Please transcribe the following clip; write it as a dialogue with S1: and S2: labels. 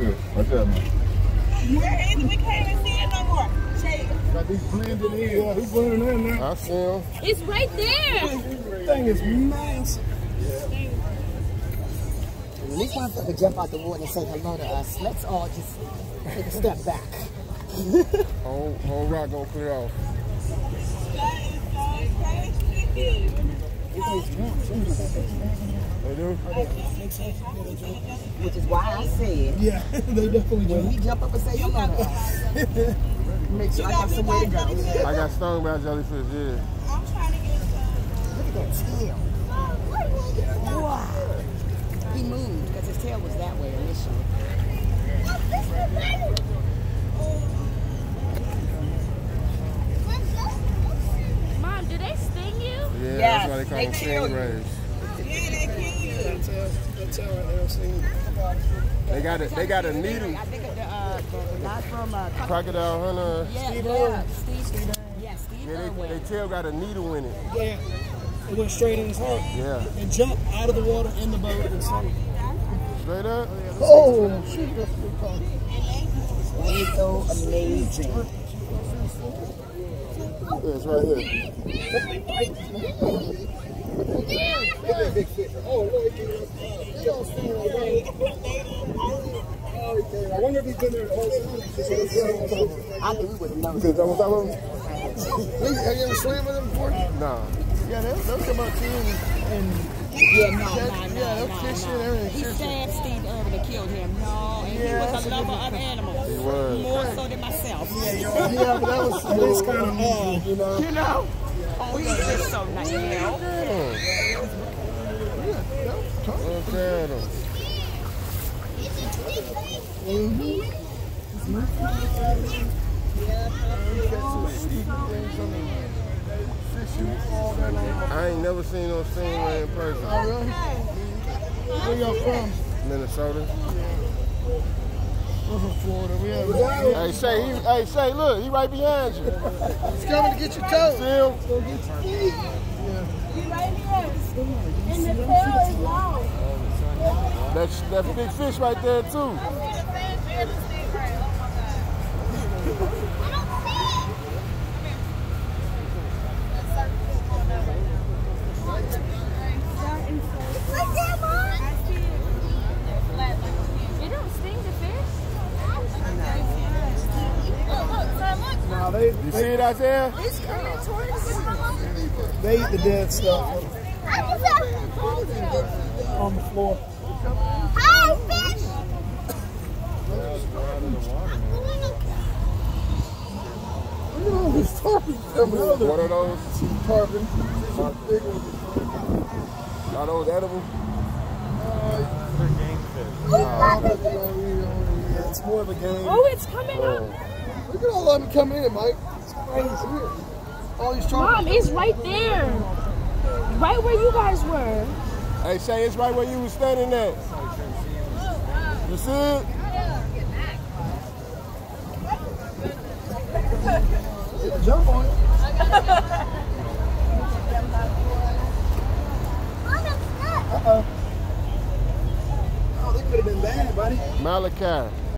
S1: here. Right there, man.
S2: Where is it? We can't even see it no more.
S1: Got these blending in. Yeah, he's blending in now.
S3: I see him.
S2: It's right there.
S1: This thing is massive.
S4: When these motherfuckers jump out the water and say hello to us, let's all just take a step back.
S3: Whole rock gonna clear off. They do?
S4: Which is why I said,
S1: Yeah, they definitely do.
S4: when we jump up and say hello to us, make sure I got somewhere to go.
S3: I got stung by a jellyfish, yeah.
S2: I'm trying to get
S4: Look at that tail. Wow. He moved because his tail was that way initially.
S2: Mom, do they sting you?
S3: Yeah,
S4: Yes,
S3: that's why they call them
S4: they kill you.
S3: stingrays.
S2: Yeah, they kill you.
S1: That's how I never seen it.
S3: They got a needle.
S4: I think of the guy from
S3: Crocodile Hunter.
S4: Steve Irwin.
S3: They tail got a needle in it.
S1: Yeah. It went straight in his heart.
S3: Yeah.
S1: And jumped out of the water in the boat and sank.
S3: Straight up?
S1: Oh, shit. That's what we call it.
S4: He's so amazing.
S3: Yeah, it's right here.
S1: Big fish. Oh, Lord, he don't stand away. I wonder if he's been there the whole time.
S4: I knew we would know.
S1: Have you ever swam with him before?
S3: No.
S1: Yeah, they'll come up to you and
S4: Yeah,
S1: they'll fish and everything.
S4: He stabbed Steve Irwin and killed him. No, and he was a lover of animals.
S3: He was.
S4: More so than myself.
S1: Yeah, but that's kind of odd, you know.
S4: You know? Oh, he's just so nice, you know?
S3: Look at him. I ain't never seen no stingray in person.
S1: Oh, really? Where y'all from?
S3: Minnesota.
S1: We're from Florida. We have
S3: Hey, Shay, look, he right behind you.
S1: He's coming to get your toes.
S3: See him?
S2: And the tail is long.
S3: That's big fish right there, too. You see it out there?
S2: It's coming towards us.
S1: They eat the dead stuff on the floor.
S2: Hi, fish!
S1: Look at all these tarpons coming out.
S3: What are those?
S1: Tarpon. Some big ones.
S3: Are those edible?
S1: Yeah, it's more of a game.
S2: Oh, it's coming up.
S1: Look at all of them come in, Mike. It's crazy. All these tarpons.
S2: Mom, it's right there. Right where you guys were.
S3: Hey, Shay, it's right where you was standing at. You see it?
S1: Jump on it. Uh-oh. Oh, they could have been bad, buddy.
S3: Malachi.